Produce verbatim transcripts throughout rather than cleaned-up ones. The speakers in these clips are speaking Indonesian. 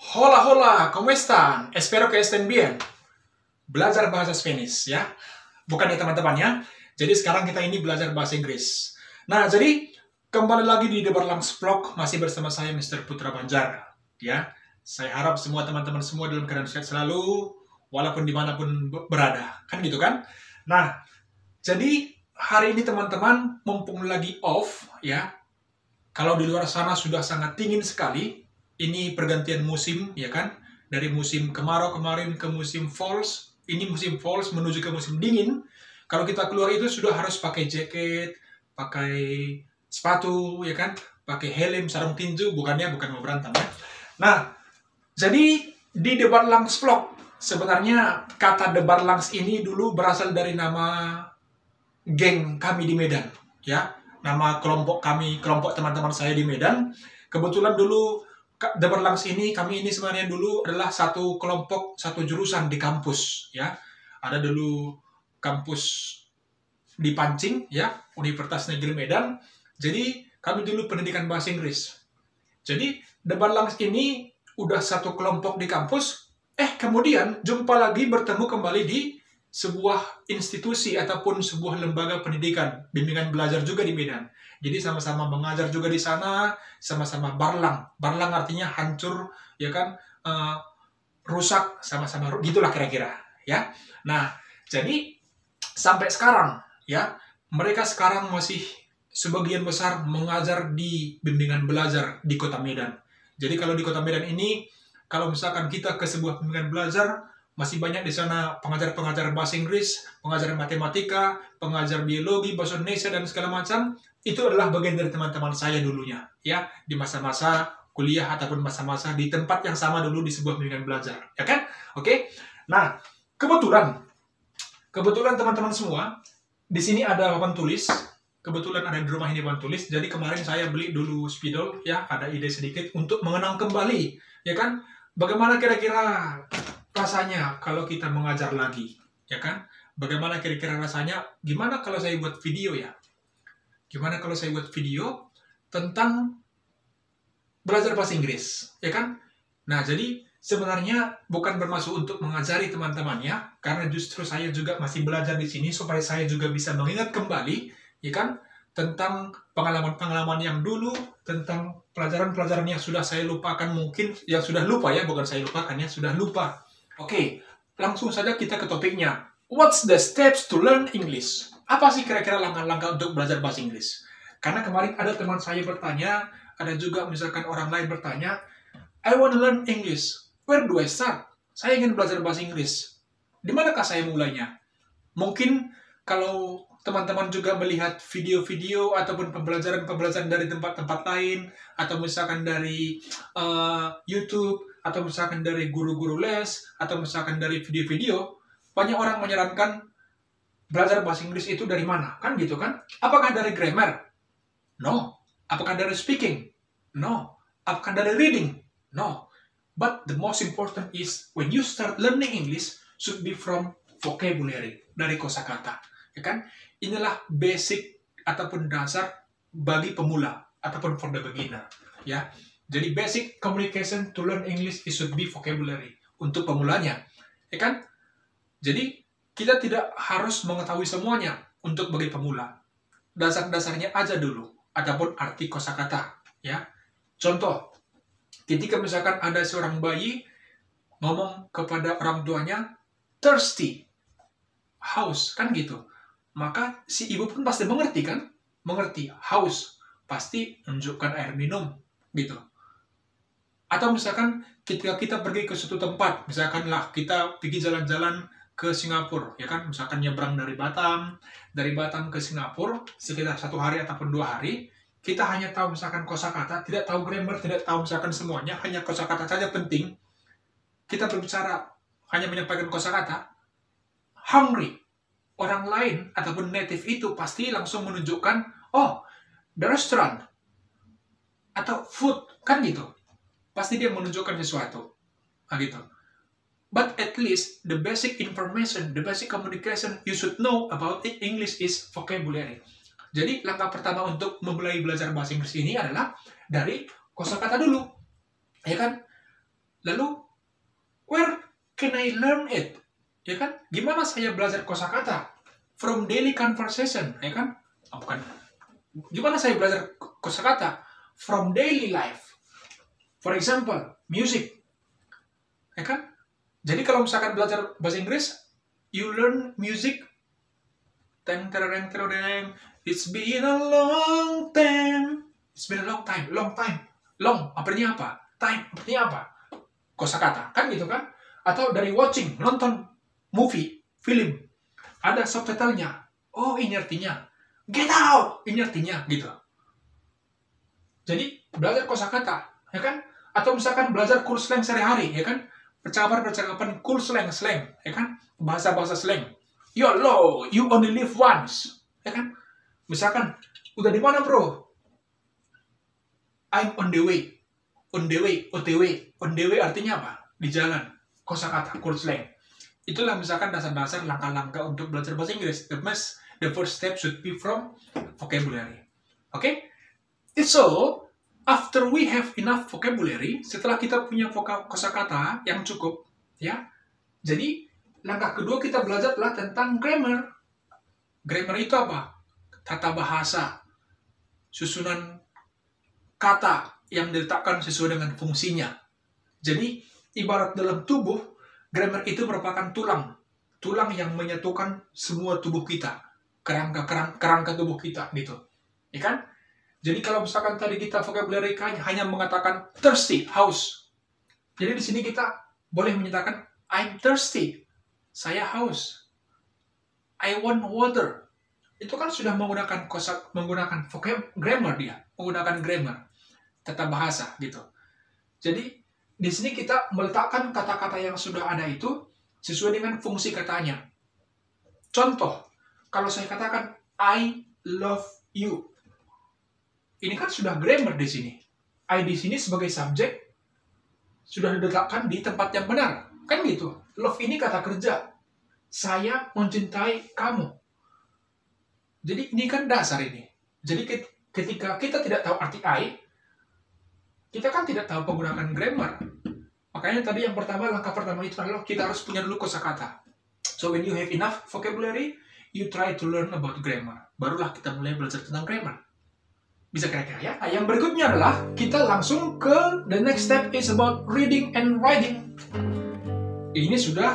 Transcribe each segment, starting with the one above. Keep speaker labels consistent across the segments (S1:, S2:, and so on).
S1: Hola, hola, ¿cómo están? Espero que estén bien. Belajar bahasa Spanish, ya. Bukan ya teman-teman ya. Jadi sekarang kita ini belajar bahasa Inggris. Nah, jadi kembali lagi di The Barlangs Vlog, masih bersama saya mister Putra Banjar. Ya, saya harap semua teman-teman semua dalam keadaan sehat selalu, walaupun dimanapun berada. Kan gitu kan? Nah, jadi hari ini teman-teman, mumpung lagi off, ya. Kalau di luar sana sudah sangat dingin sekali, ini pergantian musim, ya kan? Dari musim kemarau kemarin ke musim falls, ini musim falls menuju ke musim dingin. Kalau kita keluar itu sudah harus pakai jaket, pakai sepatu, ya kan? Pakai helm, sarung tinju, bukannya bukan mau berantem ya. Nah, jadi di The Barlangs Vlog, sebenarnya kata The Barlangs ini dulu berasal dari nama geng kami di Medan, ya. Nama kelompok kami, kelompok teman-teman saya di Medan. Kebetulan dulu The Barlangs ini, kami ini sebenarnya dulu adalah satu kelompok, satu jurusan di kampus, ya. Ada dulu kampus di Pancing, ya, Universitas Negeri Medan. Jadi, kami dulu pendidikan bahasa Inggris. Jadi, The Barlangs ini udah satu kelompok di kampus, eh kemudian jumpa lagi bertemu kembali di sebuah institusi ataupun sebuah lembaga pendidikan, bimbingan belajar juga di Medan. Jadi sama-sama mengajar juga di sana, sama-sama barlang. Barlang artinya hancur, ya kan, uh, rusak, sama-sama gitulah kira-kira, ya. Nah, jadi sampai sekarang, ya, mereka sekarang masih sebagian besar mengajar di bimbingan belajar di Kota Medan. Jadi kalau di Kota Medan ini, kalau misalkan kita ke sebuah bimbingan belajar, masih banyak di sana pengajar-pengajar bahasa Inggris, pengajar matematika, pengajar biologi, bahasa Indonesia, dan segala macam. Itu adalah bagian dari teman-teman saya dulunya, ya, di masa-masa kuliah ataupun masa-masa di tempat yang sama dulu di sebuah bimbingan belajar, ya kan? Oke. Nah, kebetulan, kebetulan teman-teman semua, di sini ada papan tulis. Kebetulan ada di rumah ini papan tulis. Jadi kemarin saya beli dulu spidol, ya, ada ide sedikit untuk mengenang kembali, ya kan? Bagaimana kira-kira rasanya kalau kita mengajar lagi, ya kan? Bagaimana kira-kira rasanya? Gimana kalau saya buat video ya? Gimana kalau saya buat video tentang belajar bahasa Inggris, ya kan? Nah, jadi sebenarnya bukan bermaksud untuk mengajari teman-temannya, karena justru saya juga masih belajar di sini supaya saya juga bisa mengingat kembali, ya kan? Tentang pengalaman-pengalaman yang dulu, tentang pelajaran-pelajaran yang sudah saya lupakan mungkin, yang sudah lupa ya, bukan saya lupakan ya, sudah lupa. Oke, langsung saja kita ke topiknya. What's the steps to learn English? Apa sih kira-kira langkah-langkah untuk belajar bahasa Inggris? Karena kemarin ada teman saya bertanya, ada juga misalkan orang lain bertanya, I want to learn English. Where do I start? Saya ingin belajar bahasa Inggris. Di manakah saya mulainya? Mungkin kalau teman-teman juga melihat video-video ataupun pembelajaran-pembelajaran dari tempat-tempat lain, atau misalkan dari uh, YouTube, atau misalkan dari guru-guru les, atau misalkan dari video-video, banyak orang menyarankan belajar bahasa Inggris itu dari mana? Kan gitu kan? Apakah dari grammar? No. Apakah dari speaking? No. Apakah dari reading? No. But the most important is when you start learning English should be from vocabulary, dari kosakata. Ya kan? Inilah basic ataupun dasar bagi pemula ataupun for the beginner, ya. Jadi basic communication to learn English it should be vocabulary untuk pemulanya, ya kan? Jadi kita tidak harus mengetahui semuanya untuk bagi pemula. Dasar-dasarnya aja dulu, ataupun arti kosakata, ya. Contoh, ketika misalkan ada seorang bayi ngomong kepada orang tuanya, thirsty, haus, kan gitu. Maka si ibu pun pasti mengerti kan? Mengerti, haus, pasti menunjukkan air minum, gitu. Atau misalkan ketika kita pergi ke suatu tempat, misalkan lah kita pergi jalan-jalan ke Singapura, ya kan, misalkan nyebrang dari Batam, dari Batam ke Singapura, sekitar satu hari ataupun dua hari, kita hanya tahu misalkan kosakata, tidak tahu grammar, tidak tahu misalkan semuanya, hanya kosakata saja penting. Kita berbicara, hanya menyampaikan kosakata, hungry, orang lain ataupun native itu pasti langsung menunjukkan, oh, the restaurant, atau food, kan gitu. Pasti dia menunjukkan sesuatu, nah gitu. But at least the basic information, the basic communication you should know about it, English is vocabulary. Jadi langkah pertama untuk memulai belajar bahasa Inggris ini adalah dari kosakata dulu, ya kan? Lalu, where can I learn it? Ya kan? Gimana saya belajar kosakata? From daily conversation, ya kan? Oh, bukan. Gimana saya belajar kosakata? From daily life. For example, music. Ya kan? Jadi kalau misalkan belajar bahasa Inggris, you learn music. Teng tereng tereng. It's been a long time. It's been a long time. Long time. Long, artinya apa? Time, artinya apa? Kosakata, kan gitu kan? Atau dari watching, nonton movie, film, ada subtitlenya. Oh, ini artinya. Get out! Ini artinya, gitu. Jadi, belajar kosakata, ya kan? Atau misalkan belajar kurs slang sehari-hari, ya kan? Percakapan-percakapan cool slang, slang, ya kan? Bahasa-bahasa slang. YOLO, you only live once, ya kan? Misalkan, udah di mana bro? I'm on the way. On the way, O T W. On the way artinya apa? Di jalan. Kosakata, cool slang. Itulah misalkan dasar-dasar langkah-langkah untuk belajar bahasa Inggris. The, most, the first step should be from vocabulary. Oke? Okay? So, after we have enough vocabulary, setelah kita punya kosakata yang cukup, ya, jadi langkah kedua kita belajar adalah tentang grammar. Grammar itu apa? Tata bahasa, susunan kata yang diletakkan sesuai dengan fungsinya. Jadi, ibarat dalam tubuh, grammar itu merupakan tulang. Tulang yang menyatukan semua tubuh kita. Kerangka-kerangka kerangka tubuh kita, gitu. Ya kan? Jadi kalau misalkan tadi kita vocabulary hanya mengatakan thirsty, haus. Jadi di sini kita boleh menyatakan I'm thirsty. Saya haus. I want water. Itu kan sudah menggunakan kosa, menggunakan vocab grammar dia, menggunakan grammar, tata bahasa gitu. Jadi di sini kita meletakkan kata-kata yang sudah ada itu sesuai dengan fungsi katanya. Contoh, kalau saya katakan I love you. Ini kan sudah grammar di sini. I di sini sebagai subjek sudah diletakkan di tempat yang benar. Kan gitu. Love ini kata kerja. Saya mencintai kamu. Jadi ini kan dasar ini. Jadi ketika kita tidak tahu arti I, kita kan tidak tahu penggunaan grammar. Makanya tadi yang pertama, langkah pertama itu adalah kita harus punya dulu kosakata. So when you have enough vocabulary, you try to learn about grammar. Barulah kita mulai belajar tentang grammar. Bisa kira-kira ya? Nah, yang berikutnya adalah kita langsung ke the next step is about reading and writing. Ini sudah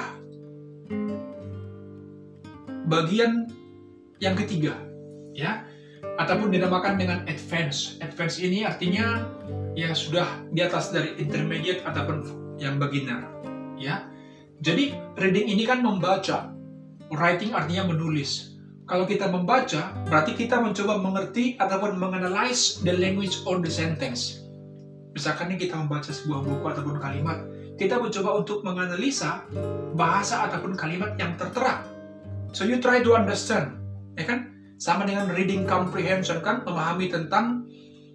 S1: bagian yang ketiga, ya, ataupun dinamakan dengan advance. Advance ini artinya ya sudah di atas dari intermediate ataupun yang beginner, ya. Jadi reading ini kan membaca, writing artinya menulis. Kalau kita membaca, berarti kita mencoba mengerti ataupun menganalize the language or the sentence. Misalkan nih kita membaca sebuah buku ataupun kalimat, kita mencoba untuk menganalisa bahasa ataupun kalimat yang tertera. So you try to understand, ya kan? Sama dengan reading comprehension kan, memahami tentang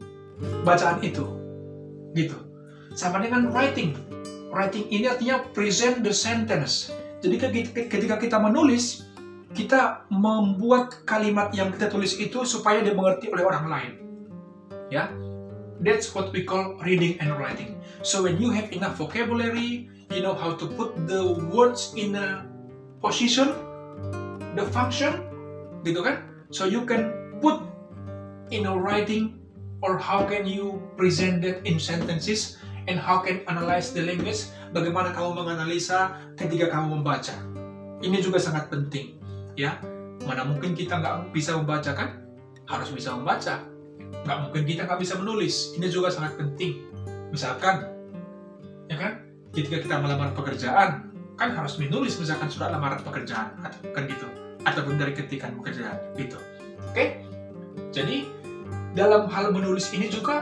S1: bacaan itu, gitu. Sama dengan writing. Writing ini artinya present the sentence. Jadi ketika kita menulis, kita membuat kalimat yang kita tulis itu supaya dimengerti oleh orang lain. Ya, that's what we call reading and writing. So when you have enough vocabulary, you know how to put the words in a position, the function, gitu kan? So you can put in a writing, or how can you present that in sentences, and how can analyze the language. Bagaimana kamu menganalisa ketika kamu membaca? Ini juga sangat penting. Ya, mana mungkin kita nggak bisa membaca kan? Harus bisa membaca. Nggak mungkin kita nggak bisa menulis. Ini juga sangat penting. Misalkan, ya kan? Ketika kita melamar pekerjaan, kan harus menulis misalkan surat lamaran pekerjaan, kan gitu. Ataupun dari ketikan pekerjaan, gitu. Oke? Jadi, dalam hal menulis ini juga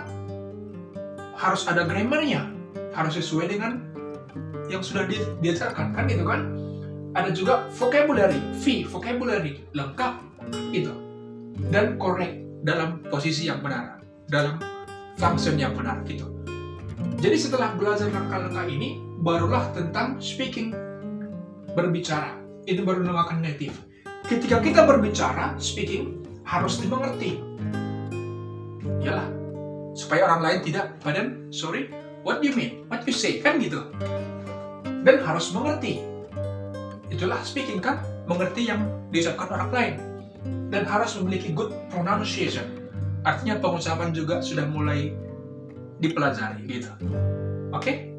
S1: harus ada grammarnya. Harus sesuai dengan yang sudah di diajarkan, kan gitu kan? Ada juga vocabulary, V, vocabulary, lengkap, itu. Dan correct, dalam posisi yang benar, dalam function yang benar, gitu. Jadi setelah belajar langkah-langkah ini, barulah tentang speaking, berbicara. Itu baru dinamakan native. Ketika kita berbicara, speaking, harus dimengerti. Yalah, supaya orang lain tidak, badan, sorry, what do you mean, what you say, kan gitu. Dan harus mengerti. Itulah speaking kan, mengerti yang diucapkan orang lain. Dan harus memiliki good pronunciation. Artinya pengucapan juga sudah mulai dipelajari gitu. Oke? Okay?